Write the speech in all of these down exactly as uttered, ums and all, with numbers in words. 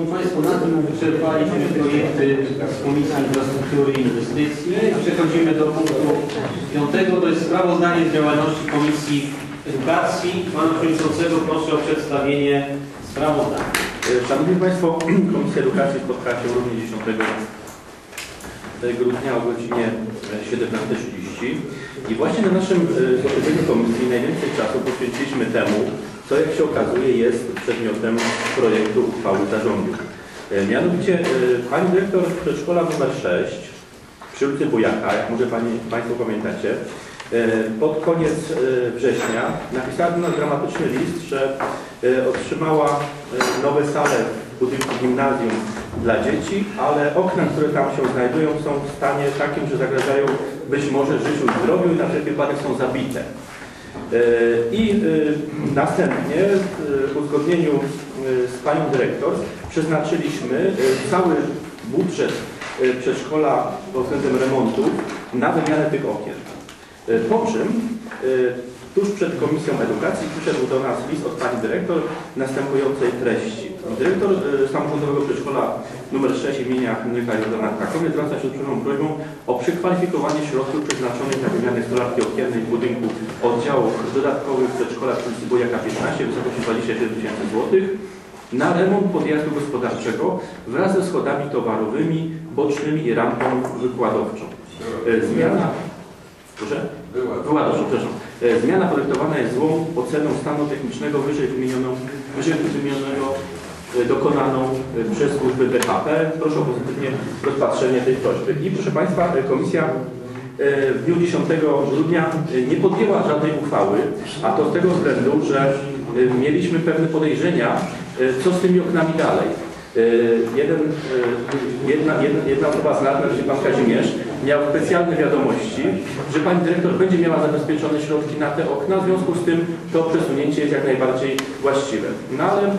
Państwa, na tym wyczerpaliśmy projekty z Komisji Infrastruktury i Inwestycji. Przechodzimy do punktu piątego, to jest sprawozdanie z działalności Komisji Edukacji. Pana Przewodniczącego proszę o przedstawienie sprawozdania. Szanowni Państwo, Komisja Edukacji spotkała się również dziesiątego grudnia o godzinie siedemnastej trzydzieści i właśnie na naszym posiedzeniu komisji najwięcej czasu poświęciliśmy temu, co jak się okazuje jest przedmiotem projektu uchwały zarządu. Mianowicie pani dyrektor przedszkola numer sześć przy ulicy Bujaka, jak może pani, Państwo pamiętacie, pod koniec września napisała do nas dramatyczny list, że otrzymała nowe sale w budynku gimnazjum dla dzieci, ale okna, które tam się znajdują, są w stanie takim, że zagrażają być może życiu i zdrowiu i na wszelki wypadek są zabite. I następnie w uzgodnieniu z panią dyrektor przeznaczyliśmy cały budżet przedszkola pod względem remontu na wymianę tych okien. Po czym tuż przed Komisją Edukacji przyszedł do nas list od pani dyrektor następującej treści. Dyrektor samorządowego przedszkola numer sześć imienia Henryka Jordana w Krakowie zwraca się z dużą prośbą o przekwalifikowanie środków przeznaczonych na wymianę stolarki okiennej w budynku oddziałów dodatkowych przedszkola przy ulicy Bujaka piętnaście w wysokości dwudziestu siedmiu tysięcy złotych na remont podjazdu gospodarczego wraz ze schodami towarowymi, bocznymi i rampą wykładowczą. Zmiana Proszę? Była. Była, dobrze, przepraszam. Zmiana projektowana jest złą oceną stanu technicznego wyżej wymienioną, wyżej wymienionego dokonaną przez służby B H P. Proszę o pozytywnie rozpatrzenie tej prośby. I proszę Państwa, Komisja w dniu dziesiątego grudnia nie podjęła żadnej uchwały, a to z tego względu, że mieliśmy pewne podejrzenia, co z tymi oknami dalej. Jeden, jedna, jedna, jedna osoba z nas, mianowicie pan Kazimierz, miał specjalne wiadomości, że pani dyrektor będzie miała zabezpieczone środki na te okna, w związku z tym to przesunięcie jest jak najbardziej właściwe. No ale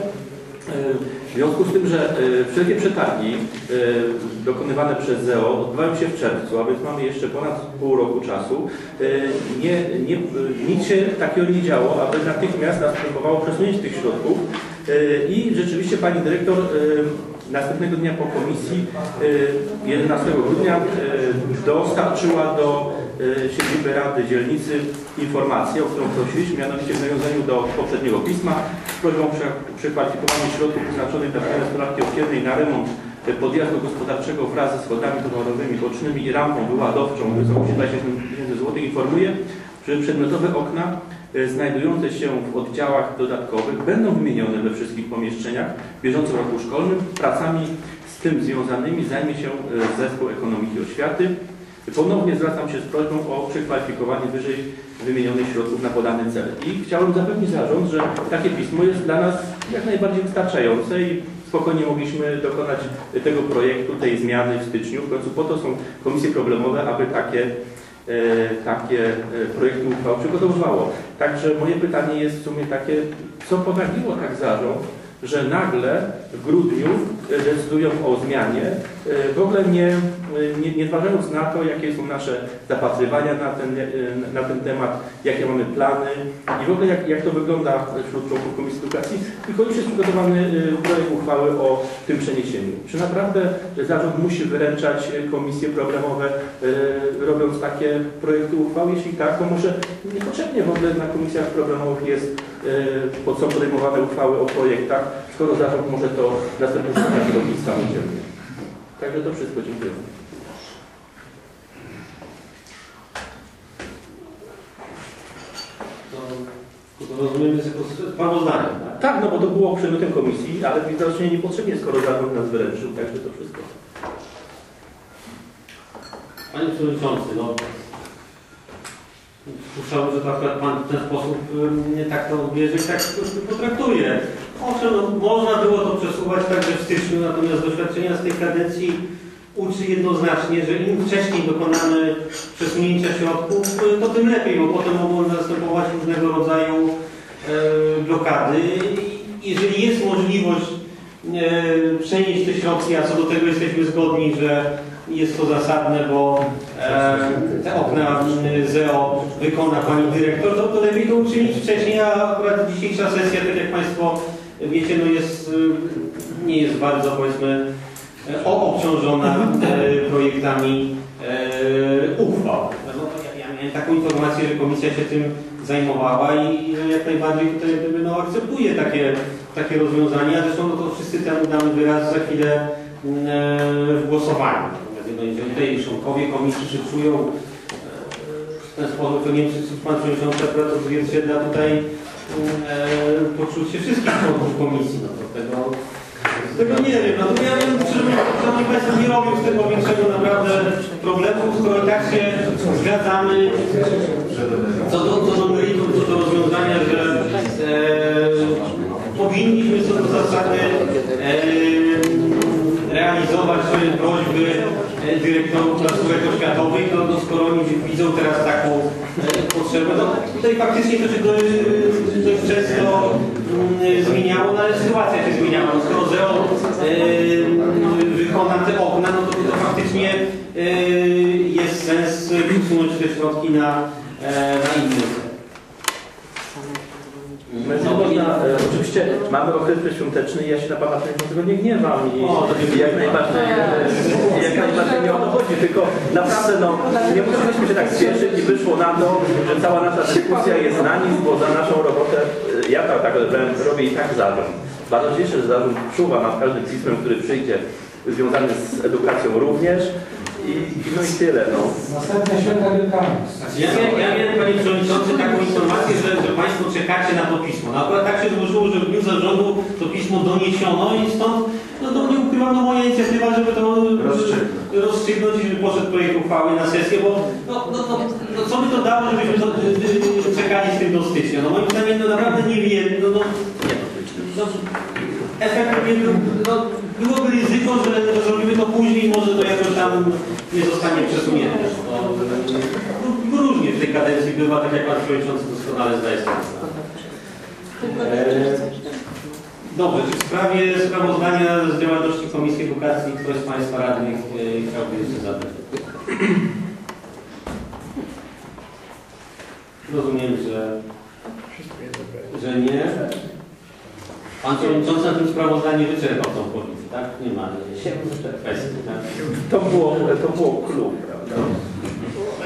w związku z tym, że wszelkie przetargi dokonywane przez Z E O odbywają się w czerwcu, a więc mamy jeszcze ponad pół roku czasu, nie, nie, nic się takiego nie działo, aby natychmiast następowało przesunięcie tych środków i rzeczywiście pani dyrektor następnego dnia po komisji, jedenastego grudnia, dostarczyła do siedziby Rady Dzielnicy informację, o którą prosiliśmy, mianowicie w nawiązaniu do poprzedniego pisma z prośbą o przekwalifikowanie środków przeznaczonych na wymianę stolarki okiennej na remont podjazdu gospodarczego wraz ze schodami towarowymi, bocznymi i rampą wyładowczą w wysokości dwudziestu siedmiu tysięcy złotych informuje, że przedmiotowe okna znajdujące się w oddziałach dodatkowych będą wymienione we wszystkich pomieszczeniach w bieżącym roku szkolnym. Pracami z tym związanymi zajmie się Zespół Ekonomiki i Oświaty. Ponownie zwracam się z prośbą o przekwalifikowanie wyżej wymienionych środków na podany cel. I chciałem zapewnić zarząd, że takie pismo jest dla nas jak najbardziej wystarczające i spokojnie mogliśmy dokonać tego projektu, tej zmiany w styczniu. W końcu po to są komisje problemowe, aby takie takie projekty uchwał przygotowywało. Także moje pytanie jest w sumie takie, co ponagliło tak zarząd, że nagle w grudniu decydują o zmianie, w ogóle nie, nie, nie zważając na to, jakie są nasze zapatrywania na ten, na ten temat, jakie mamy plany i w ogóle jak, jak to wygląda wśród członków Komisji Edukacji, tylko już jest przygotowany projekt uchwały o tym przeniesieniu. Czy naprawdę zarząd musi wyręczać komisje programowe, robiąc takie projekty uchwał? Jeśli tak, to może niepotrzebnie w ogóle na komisjach programowych jest, są podejmowane uchwały o projektach, skoro zarząd może to następnie robić samodzielnie. Także to wszystko. Dziękuję. To rozumiem, jest jako sprawozdanie, tak? Tak, no bo to było przedmiotem komisji, ale widocznie niepotrzebnie, skoro zarząd nas wyręczył. Także to wszystko. Panie Przewodniczący, no słyszałem, że to akurat Pan w ten sposób nie tak to bierze i tak potraktuje. Owszem, no, można było to przesuwać także w styczniu, natomiast doświadczenia z tej kadencji uczy jednoznacznie, że im wcześniej dokonamy przesunięcia środków, to tym lepiej, bo potem mogą następować różnego rodzaju e, blokady. Jeżeli jest możliwość e, przenieść te środki, a co do tego jesteśmy zgodni, że jest to zasadne, bo e, te okna Z E O wykona Pani Dyrektor, to, to lepiej to uczynić wcześniej, a akurat dzisiejsza sesja, tak jak Państwo wiecie, no jest, nie jest bardzo, powiedzmy, obciążona projektami uchwał. No, ja, ja miałem taką informację, że komisja się tym zajmowała i że jak najbardziej tutaj no, akceptuje takie, takie rozwiązania. Zresztą no, to wszyscy temu damy wyraz za chwilę w głosowaniu. No, jeżeli tutaj członkowie komisji się czują w ten sposób, to nie wiem, czy pan przewodniczący akurat odzwierciedla tutaj e, poczucie wszystkich członków komisji. No, to tego, tego nie wiem. No, to ja wiem, że szanowni państwo, nie robią z tego większego naprawdę problemu, skoro i tak się zgadzamy co do, co do meritum, co do rozwiązania, że e, powinniśmy co do zasady e, realizować swoje prośby dyrektorów placówek oświatowych, no, no skoro oni widzą teraz taką e, potrzebę, no tutaj faktycznie to się dość, dość często mm, zmieniało, no ale sytuacja się zmieniała. No, skoro zero e, wykona te okna, no to, to faktycznie e, jest sens przesunąć te środki na, e, na inny cel. No, można, e, oczywiście mamy okres świąteczny i ja się na Pana tego nie gniewam i, o, i jak najbardziej e, jak najbardziej nie o to chodzi, tylko naprawdę no, nie musieliśmy się tak spieszyć i wyszło na to, że cała nasza dyskusja jest na nic, bo za naszą robotę e, ja tak, tak robię i tak zarząd. Bardzo cieszę, że zarząd czuwa nad każdym pismem, który przyjdzie związany z edukacją również. I, no i tyle, no. Następne święta Wielkanoc. Ja, ja, ja miałem, Panie Przewodniczący, taką informację, że, że Państwo czekacie na to pismo. No akurat tak się złożyło, że w dniu zarządu to pismo doniesiono i stąd, no to nie ukrywam, no moja inicjatywa, żeby to rozstrzygnąć, rozstrzygnąć i żeby poszedł projekt uchwały na sesję, bo no, no, no, no co by to dało, żebyśmy to, czekali z tym do stycznia? No moim zdaniem, no naprawdę nie wiem, no, no, no efekt no, byłoby ryzyko, że, że zrobimy to później i może to jakoś tam nie zostanie przesunięte. No, no, różnie w tej kadencji bywa, tak jak Pan Przewodniczący doskonale zdaje sobie sprawę. E, Dobrze, czy w sprawie sprawozdania z działalności Komisji Edukacji ktoś z Państwa radnych e, chciałby jeszcze zadać? Rozumiem, że, że nie. Pan Przewodniczący na tym sprawozdaniu wyczerpał tą policję, tak? Nie ma kwestii, tak? To było, to było klub, prawda?